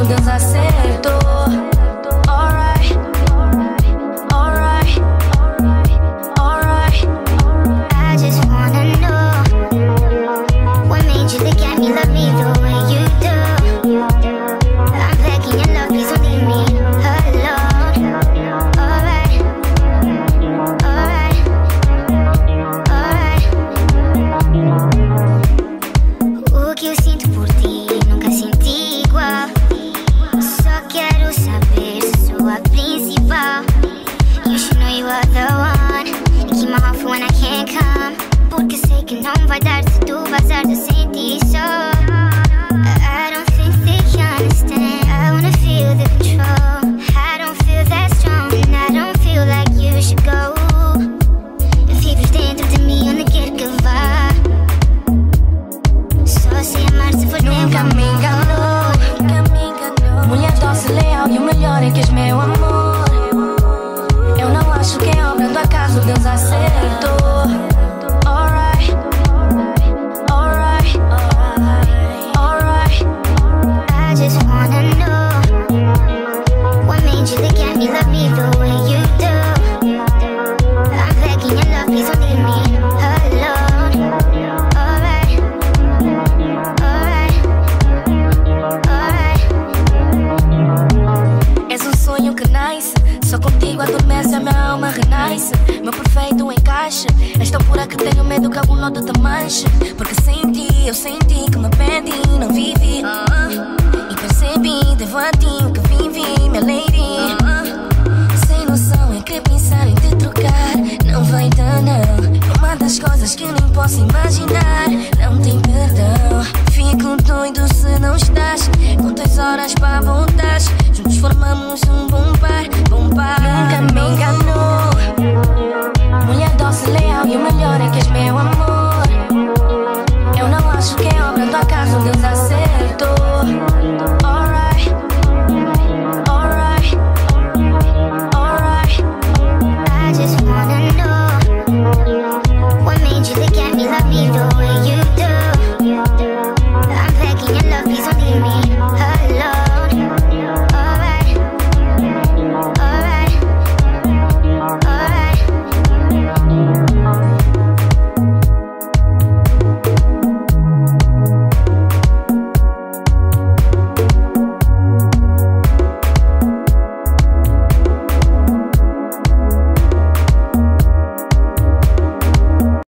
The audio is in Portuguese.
Deus acertou. Alright, alright, alright. I just wanna know what made you look at me, love me the way you do. I'm begging your love, please don't leave me alone. Alright, alright, alright. O que eu sinto por ti nunca senti igual. Só quero saber se sou a principal. You should know you are the one. And keep my heart for when I can't come. Porque sei que não vai dar se tu vazar de sentir só. I don't think they understand. I wanna feel the control. I don't feel that strong and I don't feel like you should go. Vives dentro de mim onde quer que vá. Só sei amar se for Nunca me enganou. Mulher doce, leal e o melhor é que és meu amor. Eu não acho que é obra do acaso, Deus acertou. Alright, alright, alright. I just wanna know what made you look at me, love me the way you do. I'm begging your love, please don't leave me alone. Alright, alright, alright. És um sonho que nasce, só contigo adormece, a minha alma renasce. Meu perfeito encaixe, és tão pura que tenho medo que algum lodo te manche. Porque sem ti, eu senti que me perdi, não vivi. E percebi, devo a ti o que vivi, minha lady. Sem noção é que pensar em te trocar não vai dar não. Uma das coisas que nem posso imaginar, não tem perdão. Fico doido se não estás, quantas horas para voltar. Juntos formamos um bom par, bom par. Nunca me enganou.